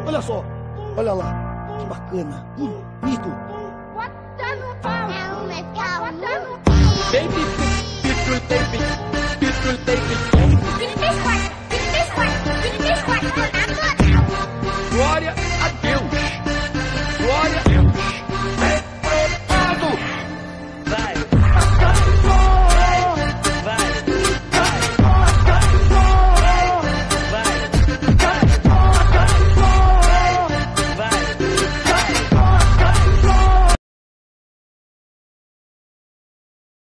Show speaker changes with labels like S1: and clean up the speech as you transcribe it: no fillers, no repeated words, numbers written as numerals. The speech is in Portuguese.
S1: Olha só. Olha lá. Que bacana. Bonito.
S2: Bota no pau.
S3: É um metal.
S2: Bota no pau.
S4: Baby, baby, baby.